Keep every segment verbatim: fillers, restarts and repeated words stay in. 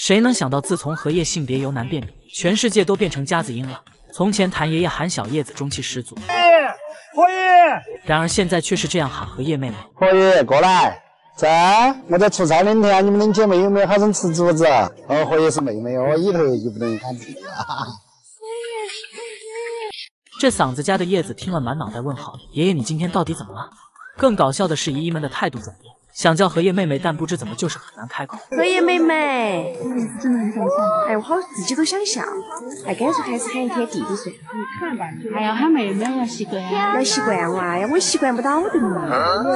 谁能想到，自从荷叶性别由男变女，全世界都变成夹子音了。从前谭爷爷喊小叶子中气十足， 荷叶， 然而现在却是这样喊荷叶妹妹。 荷叶过来，在我在出差两天，你们两姐妹有没有好生吃竹子？哦，荷叶是妹妹哦，以后就不能喊弟弟了。 这嗓子家的叶子听了满脑袋问号，爷爷你今天到底怎么了？更搞笑的是姨姨们的态度转变，想叫荷叶妹妹，但不知怎么就是很难开口。 荷叶妹妹，嗯，真的很想笑。哎，我好自己都想笑，哎，干脆还是喊一天弟弟算。你看吧， 还要喊妹妹，要习惯呀。 要习惯哇呀，我习惯不到的嘛。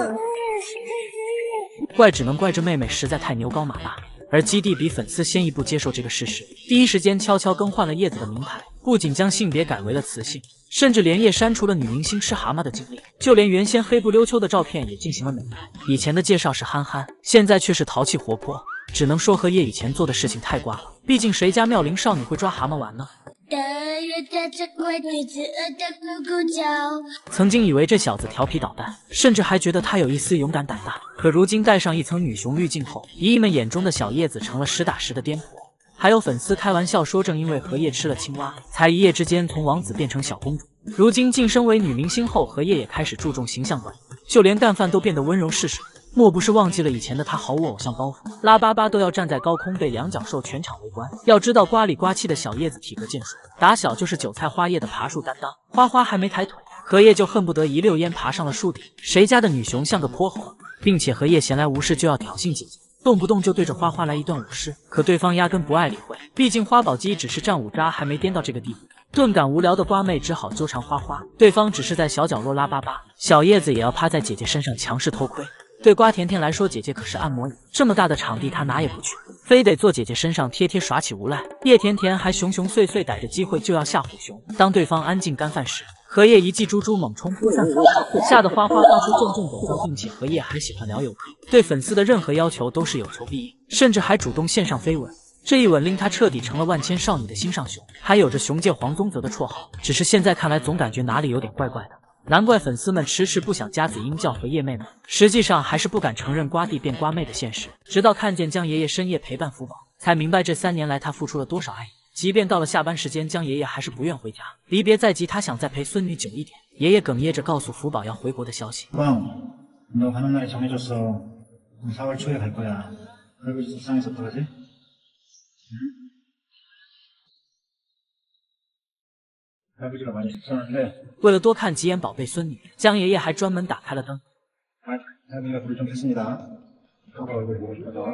怪只能怪这妹妹实在太牛高马大。而基地比粉丝先一步接受这个事实，第一时间悄悄更换了叶子的名牌，不仅将性别改为了雌性，甚至连夜删除了女明星吃蛤蟆的经历，就连原先黑不溜秋的照片也进行了美白。以前的介绍是憨憨，现在却是淘气活泼，只能说荷叶以前做的事情太瓜了，毕竟谁家妙龄少女会抓蛤蟆玩呢？曾经以为这小子调皮捣蛋，甚至还觉得他有一丝勇敢胆大，可如今戴上一层女雄滤镜后，姨姨们眼中的小叶子成了实打实的颠簸。还有粉丝开玩笑说，正因为荷叶吃了青蛙，才一夜之间从王子变成小公主。如今晋升为女明星后，荷叶也开始注重形象管理，就连干饭都变得温柔适水。莫不是忘记了以前的他毫无偶像包袱，拉粑粑都要站在高空被两脚兽全场围观。要知道呱里呱气的小叶子体格健硕，打小就是韭菜花叶的爬树担当。花花还没抬腿，荷叶就恨不得一溜烟爬上了树顶。谁家的女熊像个泼猴，并且荷叶闲来无事就要挑衅姐姐，动不动就对着花花来一段舞狮，可对方压根不爱理会，毕竟花宝鸡只是战五渣，还没颠到这个地步。顿感无聊的瓜妹只好纠缠花花，对方只是在小角落拉粑粑，小叶子也要趴在姐姐身上强势偷窥。对瓜甜甜来说，姐姐可是按摩椅，这么大的场地她哪也不去，非得坐姐姐身上贴贴耍起无赖。叶甜甜还熊熊碎碎逮着机会就要吓唬熊，当对方安静干饭时，荷叶一记猪猪猛冲扑向粉丝，吓得花花发出阵阵狗叫，并且荷叶还喜欢聊游客，对粉丝的任何要求都是有求必应，甚至还主动献上飞吻。这一吻令她彻底成了万千少女的心上熊，还有着熊界黄宗泽的绰号，只是现在看来总感觉哪里有点怪怪的。难怪粉丝们迟迟不想夹子音叫荷叶妹妹，实际上还是不敢承认瓜弟变瓜妹的现实。直到看见江爷爷深夜陪伴福宝，才明白这三年来他付出了多少爱意。即便到了下班时间，江爷爷还是不愿回家。离别在即，他想再陪孙女久一点。爷爷哽咽着告诉福宝要回国的消息。 너 가는 날이 정해졌어. 사월 초에 갈 거야. 할아버지 속상해서 어떡하지? 응? 할아버지가 많이 속상한데. 为了多看几眼宝贝孙女，江爷爷还专门打开了灯。 할아버지가 불을 좀 켰습니다. 아빠 얼굴 보고 싶어서.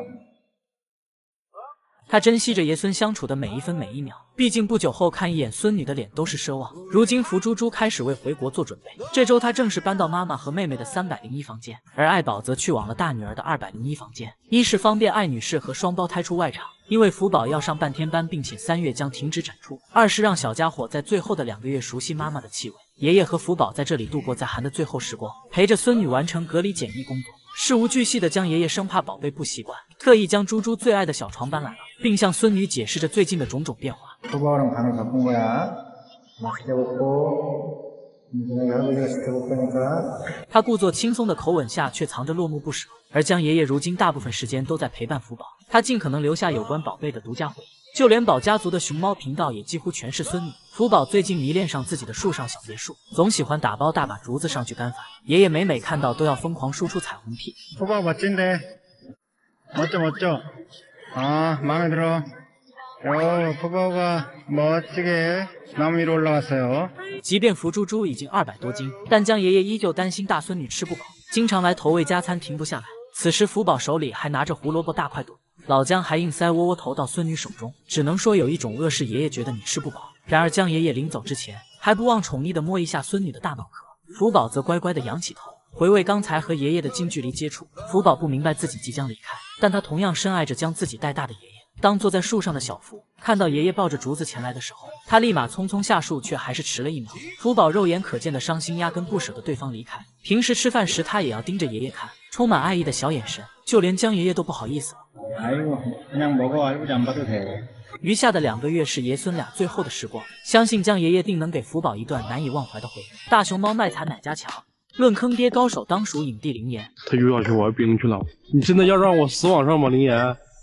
他珍惜着爷孙相处的每一分每一秒，毕竟不久后看一眼孙女的脸都是奢望。如今福猪猪开始为回国做准备，这周他正式搬到妈妈和妹妹的三百零一房间，而爱宝则去往了大女儿的二百零一房间。一是方便爱女士和双胞胎出外场，因为福宝要上半天班，并且三月将停止产出；二是让小家伙在最后的两个月熟悉妈妈的气味。爷爷和福宝在这里度过在寒的最后时光，陪着孙女完成隔离检疫工作。 事无巨细的将爷爷生怕宝贝不习惯，特意将猪猪最爱的小床搬来了，并向孙女解释着最近的种种变化。 소바랑 간을 바꾼 거야. 맛있게 먹고. 내가 할아버지가 지켜볼 거니까. 他故作轻松的口吻下，却藏着落寞不舍。而江爷爷如今大部分时间都在陪伴福宝，他尽可能留下有关宝贝的独家回忆。就连宝家族的熊猫频道也几乎全是孙女。福宝最近迷恋上自己的树上小别墅，总喜欢打包大把竹子上去干饭。爷爷每每看到都要疯狂输出彩虹屁。 소바 멋진데. 멋져 멋져. 아 마음에 들어. 어, 소바가 멋지게 나무 위로 올라왔어요. 即便福猪猪已经二百多斤，但江爷爷依旧担心大孙女吃不饱，经常来投喂加餐停不下来。此时福宝手里还拿着胡萝卜大块肚，老姜还硬塞窝窝投到孙女手中，只能说有一种饿是爷爷觉得你吃不饱。然而江爷爷临走之前还不忘宠溺地摸一下孙女的大脑壳，福宝则乖乖地仰起头，回味刚才和爷爷的近距离接触。福宝不明白自己即将离开，但他同样深爱着将自己带大的爷爷。 当坐在树上的小福看到爷爷抱着竹子前来的时候，他立马匆匆下树，却还是迟了一秒。福宝肉眼可见的伤心，压根不舍得对方离开。平时吃饭时，他也要盯着爷爷看，充满爱意的小眼神，就连江爷爷都不好意思了。 아이고, 그냥 먹어. 할아버지 안 봐도 돼. 余下的两个月是爷孙俩最后的时光，相信江爷爷定能给福宝一段难以忘怀的回忆。大熊猫卖惨哪家强？论坑爹高手，当属影帝林岩。 他又要去玩冰去了，你真的要让我死网上吗，林岩？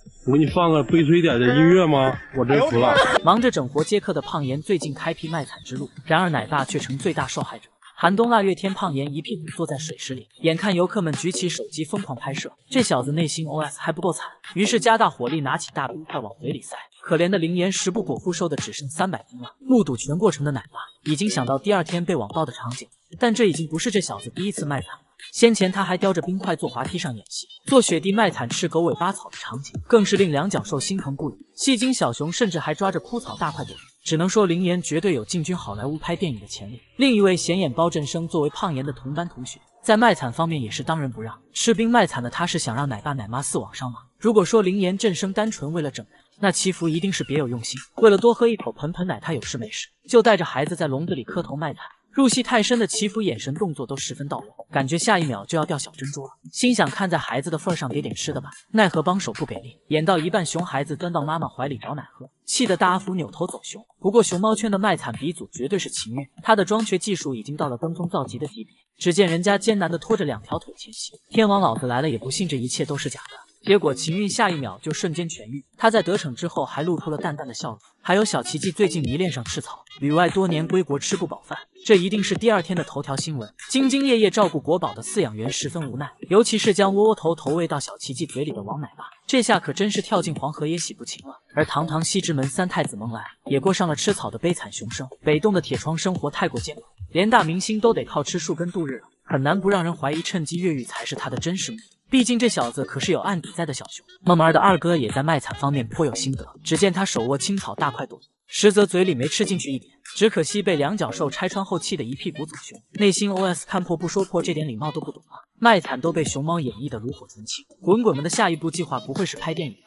我给你放个悲催点的音乐吗？我真服了。 忙着整活接客的胖妍最近开辟卖惨之路，然而奶爸却成最大受害者。寒冬腊月天，胖妍一屁股坐在水池里，眼看游客们举起手机疯狂拍摄，这小子内心 O S 还不够惨，于是加大火力拿起大冰块往嘴里塞。可怜的灵妍食不果腹，瘦的只剩三百斤了。目睹全过程的奶爸已经想到第二天被网暴的场景，但这已经不是这小子第一次卖惨了。先前他还叼着冰块坐滑梯上演戏，做雪地卖惨吃狗尾巴草的场景，更是令两脚兽心疼不已。戏精小熊甚至还抓着枯草大块躲。只能说灵妍绝对有进军好莱坞拍电影的潜力。另一位显眼包振声作为胖妍的同班同学，在卖惨方面也是当仁不让。吃冰卖惨的他是想让奶爸奶妈四网上马。如果说灵妍振声单纯为了整人，那祈福一定是别有用心。为了多喝一口盆盆奶，他有事没事就带着孩子在笼子里磕头卖惨。入戏太深的祈福眼神动作都十分到位，感觉下一秒就要掉小珍珠了。心想看在孩子的份上给点吃的吧，奈何帮手不给力，演到一半熊孩子钻到妈妈怀里找奶喝，气得大阿福扭头走熊。不过熊猫圈的卖惨鼻祖绝对是秦月，他的装瘸技术已经到了登峰造极的级别。只见人家艰难地拖着两条腿前行，天王老子来了也不信这一切都是假的。结果秦韵下一秒就瞬间痊愈，他在得逞之后还露出了淡淡的笑容。还有小奇迹最近迷恋上吃草，旅外多年归国吃不饱饭，这一定是第二天的头条新闻。兢兢业业照顾国宝的饲养员十分无奈，尤其是将窝窝头投喂到小奇迹嘴里的王奶爸，这下可真是跳进黄河也洗不清了。而堂堂西直门三太子孟来也过上了吃草的悲惨熊生。北栋的铁窗生活太过艰苦，连大明星都得靠吃树根度日了，很难不让人怀疑趁机越狱才是他的真实目的。毕竟这小子可是有案底在的小熊。梦儿的二哥也在卖惨方面颇有心得，只见他手握青草大块朵，实则嘴里没吃进去一点，只可惜被两脚兽拆穿后气得一屁股走熊。内心 O S 看破不说破，这点礼貌都不懂啊！卖惨都被熊猫演绎得炉火纯青。滚滚们的下一步计划不会是拍电影吧？